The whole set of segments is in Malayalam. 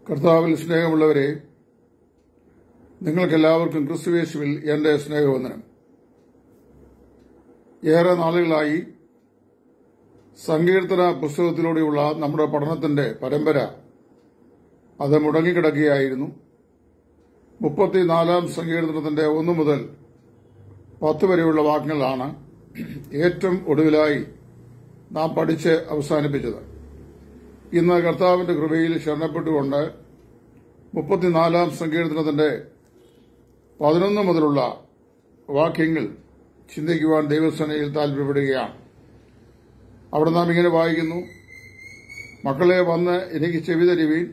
കർത്താവിൽ സ്നേഹമുള്ളവരെ, നിങ്ങൾക്കെല്ലാവർക്കും ക്രിസ്തുയേശുവിൽ എന്റെ സ്നേഹവന്ദനം. ഏറെ നാളുകളായി സങ്കീർത്തന പുസ്തകത്തിലൂടെയുള്ള നമ്മുടെ പഠനത്തിന്റെ പരമ്പര അത് മുടങ്ങിക്കിടക്കുകയായിരുന്നു. 34 സങ്കീർത്തനത്തിന്റെ 1 മുതൽ 10 വരെയുള്ള വാക്യങ്ങളാണ് ഏറ്റവും ഒടുവിലായി നാം പഠിച്ച് അവസാനിപ്പിച്ചത്. ഇന്ന് കർത്താവിന്റെ കൃപയിൽ ശരണപ്പെട്ടുകൊണ്ട് 34 സങ്കീർത്തനത്തിന്റെ 11 മുതലുള്ള വാക്യങ്ങൾ ചിന്തിക്കുവാൻ ദൈവസേനയിൽ താൽപര്യപ്പെടുകയാണ്. അവിടെ നാം ഇങ്ങനെ വായിക്കുന്നു: മക്കളെ, വന്ന് എനിക്ക് ചെവി തരുവീൻ,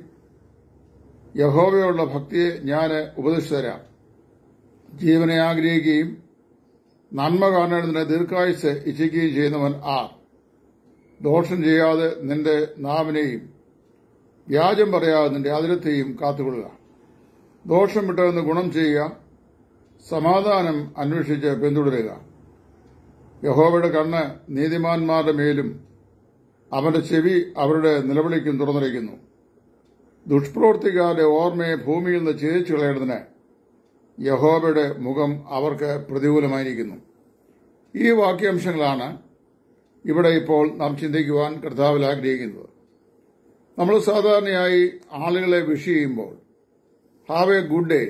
യഹോവയുള്ള ഭക്തിയെ ഞാൻ ഉപദേശിച്ചു തരാം. ജീവനെ ആഗ്രഹിക്കുകയും നന്മ കാണേണ്ടതിന് ദീർഘായുസ് ഇച്ഛിക്കുകയും ചെയ്യുന്നവൻ ആർ? ദോഷം ചെയ്യാതെ നിന്റെ നാവിനെയും വ്യാജം പറയാതെ നിന്റെ അതിരത്തെയും കാത്തുകൊള്ളുക. ദോഷം വിട്ടതെന്ന് ഗുണം ചെയ്യുക, സമാധാനം അന്വേഷിച്ച് പിന്തുടരുക. യഹോവയുടെ കണ്ണ് നീതിമാന്മാരുടെ മേലും അവന്റെ ചെവി അവരുടെ നിലവിളിക്കും തുറന്നിരിക്കുന്നു. ദുഷ്പ്രവൃത്തിക്കാരുടെ ഓർമ്മയെ ഭൂമിയിൽ നിന്ന് ഛേദിച്ചു കളയേണ്ടതിന് യഹോവയുടെ മുഖം അവർക്ക് പ്രതികൂലമായിരിക്കുന്നു. ഈ വാക്യാംശങ്ങളാണ് ഇവിടെ ഇപ്പോൾ നാം ചിന്തിക്കുവാൻ കർത്താവിൽ ആഗ്രഹിക്കുന്നത്. നമ്മൾ സാധാരണയായി ആളുകളെ വിഷ് ചെയ്യുമ്പോൾ ഹാവ് എ ഗുഡ് ഡേ,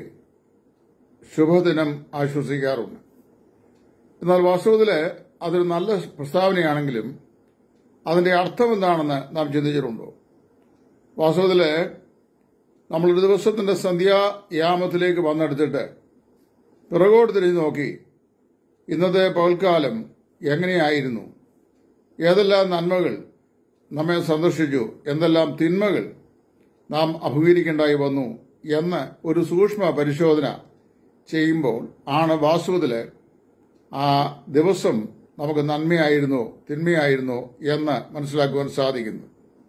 ശുഭദിനം ആശ്വസിക്കാറുണ്ട്. എന്നാൽ വാസ്തവത്തിൽ അതൊരു നല്ല പ്രസ്താവനയാണെങ്കിലും അതിന്റെ അർത്ഥം എന്താണെന്ന് നാം ചിന്തിച്ചിട്ടുണ്ടോ? വാസ്തവത്തിൽ നമ്മളൊരു ദിവസത്തിന്റെ സന്ധ്യായാമത്തിലേക്ക് വന്നെടുത്തിട്ട് പിറകോട്ട് തിരിഞ്ഞു നോക്കി ഇന്നത്തെ പകൽക്കാലം എങ്ങനെയായിരുന്നു, ഏതെല്ലാം നന്മകൾ നമ്മെ സന്ദർശിച്ചു, എന്തെല്ലാം തിന്മകൾ നാം അഭിമുഖീകരിക്കേണ്ടായി വന്നു എന്ന് ഒരു സൂക്ഷ്മ പരിശോധന ചെയ്യുമ്പോൾ ആണ് വാസ്തവത്തിൽ ആ ദിവസം നമുക്ക് നന്മയായിരുന്നോ തിന്മയായിരുന്നോ എന്ന് മനസ്സിലാക്കുവാൻ സാധിക്കുന്നു.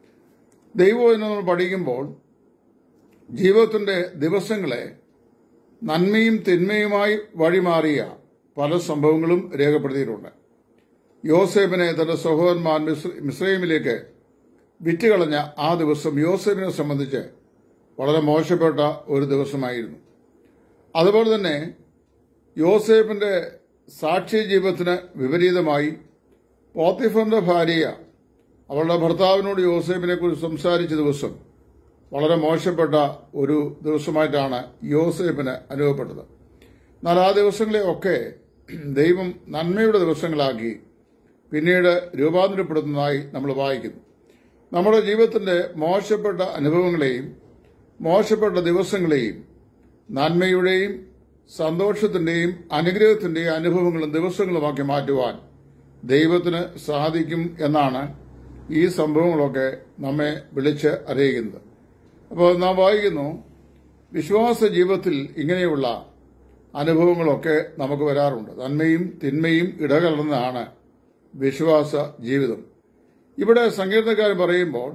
ദൈവവചനം നമ്മൾ പഠിക്കുമ്പോൾ ജീവിതത്തിന്റെ ദിവസങ്ങളെ നന്മയും തിന്മയുമായി വഴിമാറിയ പല സംഭവങ്ങളും രേഖപ്പെടുത്തിയിട്ടുണ്ട്. യോസേഫിനെ തന്റെ സഹോദരന്മാർ മിസ്രൈമിലേക്ക് വിറ്റുകളഞ്ഞ ആ ദിവസം യോസേഫിനെ സംബന്ധിച്ച് വളരെ മോശപ്പെട്ട ഒരു ദിവസമായിരുന്നു. അതുപോലെ തന്നെ യോസേഫിന്റെ സാക്ഷി ജീവിതത്തിന് വിപരീതമായി പോത്തിഫറിന്റെ ഭാര്യ അവളുടെ ഭർത്താവിനോട് യോസേഫിനെ കുറിച്ച് സംസാരിച്ച ദിവസം വളരെ മോശപ്പെട്ട ഒരു ദിവസമായിട്ടാണ് യോസേഫിന് അനുഭവപ്പെട്ടത്. എന്നാൽ ആ ദിവസങ്ങളെയൊക്കെ ദൈവം നന്മയുടെ ദിവസങ്ങളാക്കി പിന്നീട് രൂപാന്തരപ്പെടുന്നതായി നമ്മൾ വായിക്കുന്നു. നമ്മുടെ ജീവിതത്തിന്റെ മോശപ്പെട്ട അനുഭവങ്ങളെയും മോശപ്പെട്ട ദിവസങ്ങളെയും നന്മയുടെയും സന്തോഷത്തിന്റെയും അനുഗ്രഹത്തിന്റെയും അനുഭവങ്ങളും ദിവസങ്ങളുമാക്കി മാറ്റുവാൻ ദൈവത്തിന് സാധിക്കും എന്നാണ് ഈ സംഭവങ്ങളൊക്കെ നമ്മെ വിളിച്ച് അറിയിക്കുന്നത്. അപ്പോൾ നാം വായിക്കുന്നു, വിശ്വാസ ജീവിതത്തിൽ ഇങ്ങനെയുള്ള അനുഭവങ്ങളൊക്കെ നമുക്ക് വരാറുണ്ട്. നന്മയും തിന്മയും ഇടകലർന്നതാണ് വിശ്വാസ ജീവിതം. ഇവിടെ സങ്കീർത്തനക്കാരൻ പറയുമ്പോൾ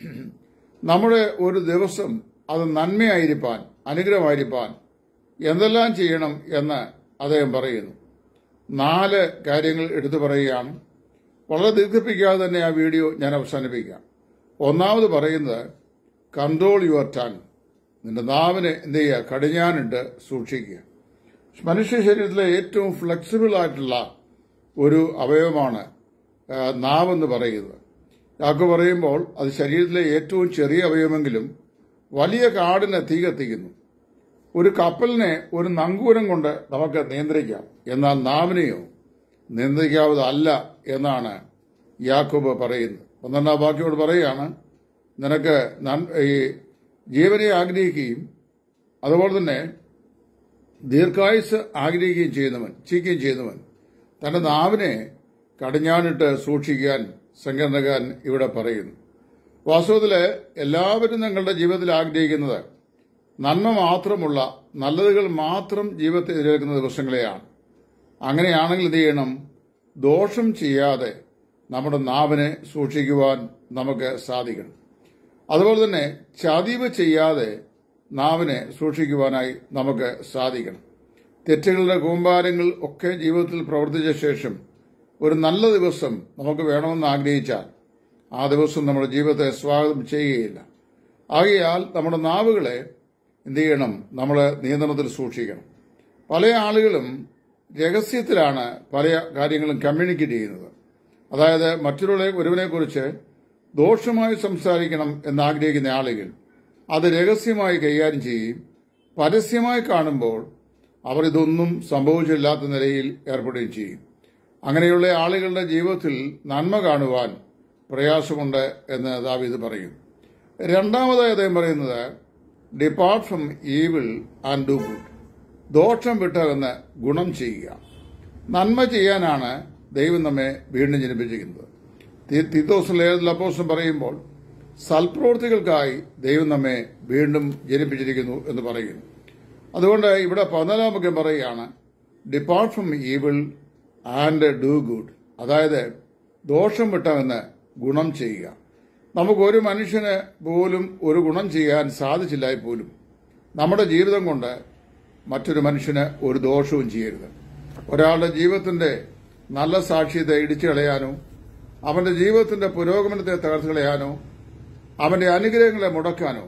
നമ്മുടെ ഒരു ദിവസം അത് നന്മയായിരിക്കാൻ, അനുഗ്രഹമായിരിക്കാൻ എന്തെല്ലാം ചെയ്യണം എന്ന് അദ്ദേഹം പറയുന്നു. 4 കാര്യങ്ങൾ എടുത്തു പറയുകയാണ്. വളരെ ദീർഘിപ്പിക്കാതെ തന്നെ ആ വീഡിയോ ഞാൻ അവസാനിപ്പിക്കാം. ഒന്നാമത് പറയുന്നത് കൺട്രോൾ യുവർ ടങ്. നിന്റെ നാവിനെ എന്ത് ചെയ്യുക? കടിഞ്ഞാനിട്ട് സൂക്ഷിക്കുക. മനുഷ്യ ശരീരത്തിലെ ഏറ്റവും ഫ്ലെക്സിബിൾ ആയിട്ടുള്ള ഒരു അവയവമാണ് നാവെന്ന് പറയുന്നത്. യാക്കോബ് പറയുമ്പോൾ അത് ശരീരത്തിലെ ഏറ്റവും ചെറിയ അവയവമെങ്കിലും വലിയ കാടിനെ തീ കത്തിക്കുന്നു. ഒരു കപ്പലിനെ ഒരു നങ്കൂരം കൊണ്ട് നമുക്ക് നിയന്ത്രിക്കാം, എന്നാൽ നാവിനെയോ നിയന്ത്രിക്കാവുന്നതല്ല എന്നാണ് യാക്കോബ് പറയുന്നത്. 12 വാക്യോട് പറയുകയാണ്, നിനക്ക് ഈ ജീവനെ ആഗ്രഹിക്കുകയും അതുപോലെ തന്നെ ദീർഘായുസ് ആഗ്രഹിക്കുകയും ചെയ്യുന്നവൻ തന്റെ നാവിനെ കടിഞ്ഞാണിട്ട് സൂക്ഷിക്കാൻ സങ്കീർത്തനക്കാരൻ ഇവിടെ പറയുന്നു. വാസ്തവത്തിൽ എല്ലാവരും ഞങ്ങളുടെ ജീവിതത്തിൽ ആഗ്രഹിക്കുന്നത് നന്മ മാത്രമുള്ള നല്ലതുകൾ മാത്രം ജീവിതത്തെ എതിരേൽക്കുന്ന ദിവസങ്ങളെയാണ്. അങ്ങനെയാണെങ്കിൽ എന്ത് ചെയ്യണം? ദോഷം ചെയ്യാതെ നമ്മുടെ നാവിനെ സൂക്ഷിക്കുവാൻ നമുക്ക് സാധിക്കണം. അതുപോലെ തന്നെ ചതിവ് ചെയ്യാതെ നാവിനെ സൂക്ഷിക്കുവാനായി നമുക്ക് സാധിക്കണം. തെറ്റുകളുടെ കൂമ്പാരങ്ങൾ ഒക്കെ ജീവിതത്തിൽ പ്രവർത്തിച്ച ശേഷം ഒരു നല്ല ദിവസം നമുക്ക് വേണമെന്ന് ആഗ്രഹിച്ചാൽ ആ ദിവസം നമ്മുടെ ജീവിതത്തെ സ്വാഗതം ചെയ്യുകയില്ല. ആകയാൽ നമ്മുടെ നാവുകളെ എന്ത് ചെയ്യണം? നമ്മൾ നിയന്ത്രണത്തിൽ സൂക്ഷിക്കണം. പല ആളുകളും രഹസ്യത്തിലാണ് പല കാര്യങ്ങളും കമ്മ്യൂണിക്കേറ്റ് ചെയ്യുന്നത്. അതായത് ഒരുവനെക്കുറിച്ച് ദോഷമായി സംസാരിക്കണം എന്നാഗ്രഹിക്കുന്ന ആളുകൾ അത് രഹസ്യമായി കൈകാര്യം ചെയ്യും. പരസ്യമായി കാണുമ്പോൾ അവർ ഇതൊന്നും സംഭവിച്ചില്ലാത്ത നിലയിൽ ഏർപ്പെടുകയും ചെയ്യും. അങ്ങനെയുള്ള ആളുകളുടെ ജീവിതത്തിൽ നന്മ കാണുവാൻ പ്രയാസമുണ്ട് എന്ന് ദാവീദ് പറയും. രണ്ടാമതായി അദ്ദേഹം പറയുന്നത് depart from evil and do good. ദോഷം വിട്ടകന്ന് ഗുണം ചെയ്യുക. നന്മ ചെയ്യാനാണ് ദൈവം നമ്മെ വീണ്ടും ജനിപ്പിച്ചിരിക്കുന്നത്. തീത്തോസിന്റെ ലേഖനത്തിൽ അപ്പോസ്തലൻ പറയുമ്പോൾ സൽപ്രവൃത്തികൾക്കായി ദൈവം നമ്മെ വീണ്ടും ജനിപ്പിച്ചിരിക്കുന്നു എന്ന് പറയുന്നു. അതുകൊണ്ട് ഇവിടെ 14 വാക്യം പറയുകയാണ് depart from evil and do good. അതായത് ദോഷം വിട്ടകന്ന് ഗുണം ചെയ്യുക. നമുക്കൊരു മനുഷ്യന് പോലും ഒരു ഗുണം ചെയ്യാൻ സാധിച്ചില്ലായി പോലും നമ്മുടെ ജീവിതം കൊണ്ട് മറ്റൊരു മനുഷ്യന് ഒരു ദോഷവും ചെയ്യരുത്. ഒരാളുടെ ജീവിതത്തിന്റെ നല്ല സാക്ഷ്യത്തെ ഇടിച്ചു കളയാനോ അവന്റെ ജീവിതത്തിന്റെ പുരോഗമനത്തെ തകർത്ത് കളയാനോ അവന്റെ അനുഗ്രഹങ്ങളെ മുടക്കാനോ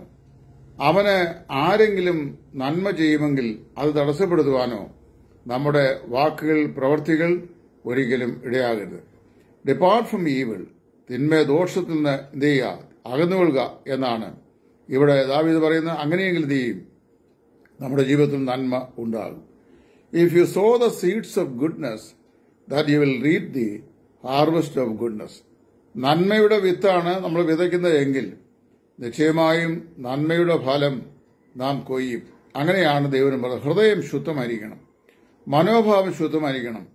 അവന് ആരെങ്കിലും നന്മ ചെയ്യുമെങ്കിൽ അത് തടസ്സപ്പെടുത്തുവാനോ നമ്മുടെ വാക്കുകൾ, പ്രവൃത്തികൾ ഒരിക്കലും ഇടയാകരുത്. ഡിപ്പാർട്ട് ഫ്രം ഈവിൾ, തിന്മ ദോഷത്തിൽ നിന്ന് എന്ത് ചെയ്യുക? അകന്നുകൊള്ളുക എന്നാണ് ഇവിടെ ദാവീദ് പറയുന്നത്. അങ്ങനെയെങ്കിൽ എന്ത് ചെയ്യും? നമ്മുടെ ജീവിതത്തിൽ നന്മ ഉണ്ടാകും. If you sow the seeds of goodness that you will reap the harvest of goodness. നന്മയുടെ വിത്താണ് നമ്മൾ വിതയ്ക്കുന്നത് എങ്കിൽ നിശ്ചയമായും നന്മയുടെ ഫലം നാം കൊയ്യും. അങ്ങനെയാണ് ദൈവം പറയുന്നത്. ഹൃദയം ശുദ്ധമായിരിക്കണം, മനോഭാവം ശുദ്ധമായിരിക്കണം,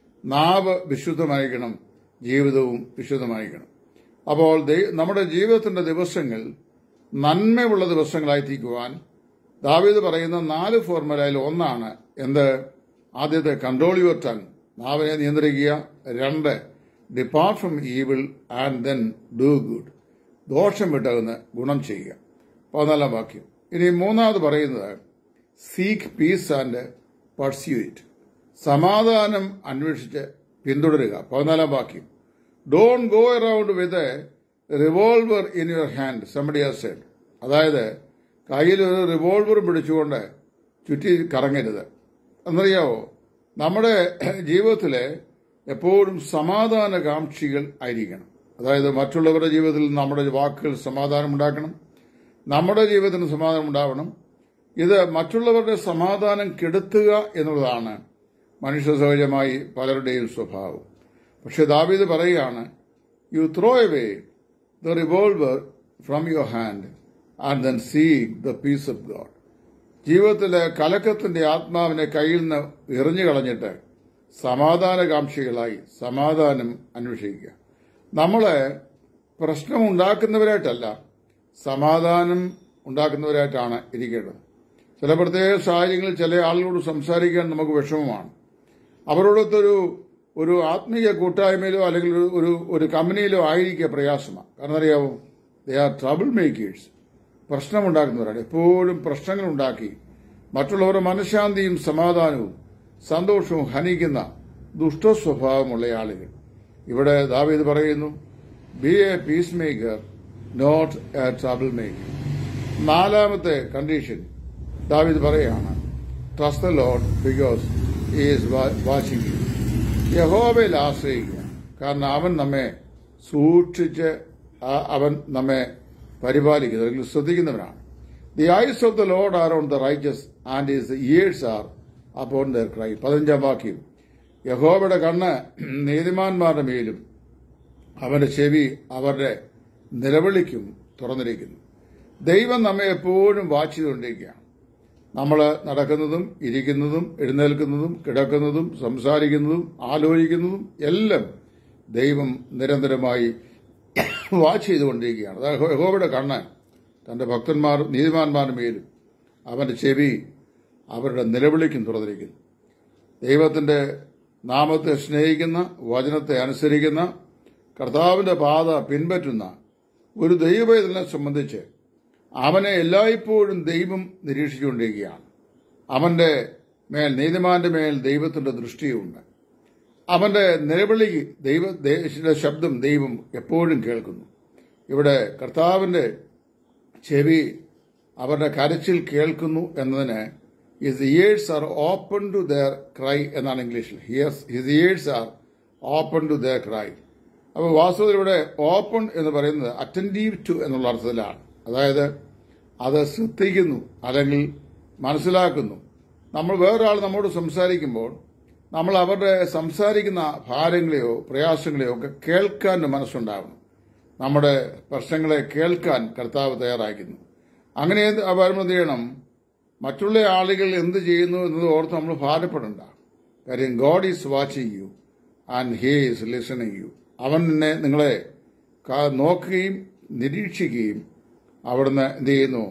നാവ് വിശുദ്ധമായിരിക്കണം, ജീവിതവും വിശുദ്ധമായിരിക്കണം. അപ്പോൾ നമ്മുടെ ജീവിതത്തിന്റെ ദിവസങ്ങൾ നന്മയുള്ള ദിവസങ്ങളായി തീരുവാൻ ദാവീദ് പറയുന്ന 4 ഫോർമുലയിൽ ഒന്നാണ് എന്ത്? ആദ്യത്തെ കൺട്രോൾ യുവർ ടങ്, നാവിനെ നിയന്ത്രിക്കുക. 2 depart from evil and then do good, ദോഷം വിട്ടകന്ന് ഗുണം ചെയ്യുക. 14 വാക്യം. ഇനി 3 പറയുന്നത് seek peace and pursue it, സമാധാനം അന്വേഷിച്ച് പിന്തുടരുക. 14 വാക്യം. Don't go around with a revolver in your hand, somebody has said. അതായത് കയ്യിൽ ഒരു റിവോൾവർ പിടിച്ചുകൊണ്ട് ചുറ്റി കറങ്ങരുത്. എന്നറിയാവോ, നമ്മുടെ ജീവിതത്തിലെ എപ്പോഴും സമാധാനകാംക്ഷികൾ ആയിരിക്കണം. അതായത് മറ്റുള്ളവരുടെ ജീവിതത്തിൽ നമ്മുടെ വാക്കുകൾ സമാധാനം ഉണ്ടാക്കണം, നമ്മുടെ ജീവിതത്തിന് സമാധാനം ഉണ്ടാവണം. ഇത് മറ്റുള്ളവരുടെ സമാധാനം കെടുത്തുക എന്നുള്ളതാണ് മനുഷ്യ സഹജമായി പലരുടെയും സ്വഭാവം. പക്ഷെ ദാവീദ് പറയുകയാണ് you throw away the revolver from your hand and then seek the peace of God. ജീവിതത്തിലെ കലക്കത്തിന്റെ ആത്മാവിനെ കയ്യിൽ നിന്ന് എറിഞ്ഞു കളഞ്ഞിട്ട് സമാധാനകാംക്ഷികളായി സമാധാനം അന്വേഷിക്കുക. നമ്മളെ പ്രശ്നമുണ്ടാക്കുന്നവരായിട്ടല്ല, സമാധാനം ഉണ്ടാക്കുന്നവരായിട്ടാണ് ഇരിക്കേണ്ടത്. ചില പ്രത്യേക സാഹചര്യങ്ങളിൽ ചില ആളുകളോട് സംസാരിക്കാൻ നമുക്ക് വിഷമമാണ്. അവരോടൊത്തൊരു ആത്മീയ കൂട്ടായ്മയിലോ അല്ലെങ്കിൽ ഒരു കമ്പനിയിലോ ആയിരിക്കുക പ്രയാസമാണ്. കാരണം അറിയാവോ, ദേ ആർ ട്രബിൾ മേക്കേഴ്സ്, പ്രശ്നമുണ്ടാക്കുന്നവരാണ്. എപ്പോഴും പ്രശ്നങ്ങൾ ഉണ്ടാക്കി മറ്റുള്ളവരുടെ മനഃശാന്തിയും സമാധാനവും സന്തോഷവും ഹനിക്കുന്ന ദുഷ്ടസ്വഭാവമുള്ള ആളുകൾ. ഇവിടെ ദാവീദ് പറയുന്നു be a peace maker not a trouble maker. 4 condition ദാവീദ് പറയുകയാണ് trust the lord because he is watching you. യഹോവയിൽ ആശ്രയിക്കുക, കാരണം അവൻ നമ്മെ സൂക്ഷിച്ച് അവൻ നമ്മെ പരിപാലിക്കുന്നത് അല്ലെങ്കിൽ ശ്രദ്ധിക്കുന്നവനാണ്. The eyes of the lord are on the righteous and his ears are upon their cry. 15 വാക്യം. യഹോവയുടെ കണ്ണ് നീതിമാന്മാരുടെ മേലും അവന്റെ ചെവി അവരുടെ നിലവിളിക്കും തുറന്നിരിക്കുന്നു. ദൈവം നമ്മെ എപ്പോഴും വാച്ച് ചെയ്തുകൊണ്ടിരിക്കുകയാണ്. നമ്മൾ നടക്കുന്നതും ഇരിക്കുന്നതും എഴുന്നേൽക്കുന്നതും കിടക്കുന്നതും സംസാരിക്കുന്നതും ആലോചിക്കുന്നതും എല്ലാം ദൈവം നിരന്തരമായി വാച്ച് ചെയ്തുകൊണ്ടിരിക്കുകയാണ്. അതായത് യഹോവയുടെ കണ്ണ് തന്റെ ഭക്തന്മാർ നീതിമാന്മാരുടെ മേലും അവന്റെ ചെവി അവരുടെ നിലവിളിക്കും തുറന്നിരിക്കുന്നു. ദൈവത്തിന്റെ നാമത്തെ സ്നേഹിക്കുന്ന, വചനത്തെ അനുസരിക്കുന്ന, കർത്താവിന്റെ പാത പിൻപറ്റുന്ന ഒരു ദൈവവേദനെ സംബന്ധിച്ച് അവനെ എല്ലായ്പ്പോഴും ദൈവം നിരീക്ഷിച്ചുകൊണ്ടിരിക്കുകയാണ്. അവന്റെ മേൽ, നീതിമാന്റെ മേൽ ദൈവത്തിന്റെ ദൃഷ്ടിയുണ്ട്. അവന്റെ നിലവിളി, ദൈവത്തിന്റെ ശബ്ദം ദൈവം എപ്പോഴും കേൾക്കുന്നു. ഇവിടെ കർത്താവിന്റെ ചെവി അവരുടെ കരച്ചിൽ കേൾക്കുന്നു എന്നതിന് his ears are open to their cry എന്നാണ് ഇംഗ്ലീഷിൽ. His ears are open to their cry. അപ്പോൾ വാസ്തവത്തിൽ ഇവിടെ ഓപ്പൺ എന്ന് പറയുന്നത് അറ്റൻറ്റീവ് ടു എന്നുള്ള അർത്ഥത്തിലാണ്. അതായത് അത് ശ്രദ്ധിക്കുന്നു അല്ലെങ്കിൽ മനസ്സിലാക്കുന്നു. നമ്മൾ വേറൊരാൾ നമ്മോട് സംസാരിക്കുമ്പോൾ നമ്മൾ അവരുടെ സംസാരിക്കുന്ന ഭാരങ്ങളെയോ പ്രയാസങ്ങളെയോ ഒക്കെ കേൾക്കാൻ മനസ്സുണ്ടാവണം. നമ്മുടെ പ്രശ്നങ്ങളെ കേൾക്കാൻ കർത്താവ് തയ്യാറാക്കുന്നു. അങ്ങനെ വരുമ്പോൾ എന്ത് ചെയ്യണം? മറ്റുള്ള ആളുകൾ എന്ത് ചെയ്യുന്നു എന്നത് ഓർത്ത് നമ്മൾ ഭാരപ്പെടണ്ട. കാര്യം God is watching you and he is listening you. അവൻ നിങ്ങളെ നോക്കുകയും നിരീക്ഷിക്കുകയും അവിടുന്ന് എന്ത് ചെയ്യുന്നു?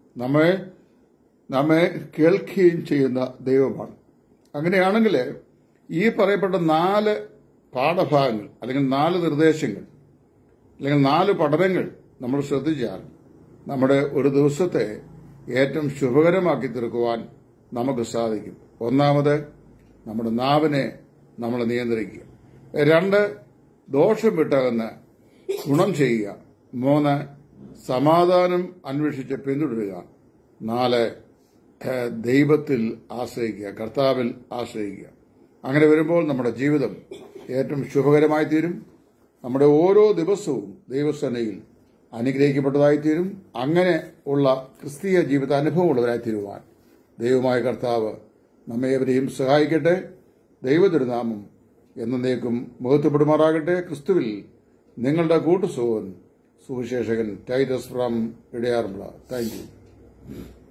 നമ്മെ കേൾക്കുകയും ചെയ്യുന്ന ദൈവമാണ്. അങ്ങനെയാണെങ്കിൽ ഈ പറയപ്പെട്ട 4 പാഠഭാഗങ്ങൾ അല്ലെങ്കിൽ 4 നിർദ്ദേശങ്ങൾ അല്ലെങ്കിൽ 4 പഠനങ്ങൾ നമ്മൾ ശ്രദ്ധിച്ചാൽ നമ്മുടെ ഒരു ദിവസത്തെ ഏറ്റവും ശുഭകരമാക്കി തീർക്കുവാൻ നമുക്ക് സാധിക്കും. ഒന്നാമത്, നമ്മുടെ നാവിനെ നമ്മൾ നിയന്ത്രിക്കുക. 2, ദോഷം വിട്ടകന്ന് ഗുണം ചെയ്യുക. 3, സമാധാനം അന്വേഷിച്ച് പിന്തുടരുക. 4, ദൈവത്തിൽ ആശ്രയിക്കുക, കർത്താവിൽ ആശ്രയിക്കുക. അങ്ങനെ വരുമ്പോൾ നമ്മുടെ ജീവിതം ഏറ്റവും ശുഭകരമായി തീരും. നമ്മുടെ ഓരോ ദിവസവും ദൈവസേനയിൽ അനുഗ്രഹിക്കപ്പെട്ടതായിത്തീരും. അങ്ങനെ ഉള്ള ക്രിസ്തീയ ജീവിത അനുഭവമുള്ളവരായി തീരുവാൻ ദൈവമായ കർത്താവ് നമ്മേവരെയും സഹായിക്കട്ടെ. ദൈവതിരുനാമം എന്നേക്കും മഹത്വപ്പെടുമാറാകട്ടെ. ക്രിസ്തുവിൽ നിങ്ങളുടെ കൂട്ടുസഹോദരൻ സുവിശേഷകൻ ടൈറ്റസ് ഫ്രം ഇടയാറുമുള്ള. Thank U.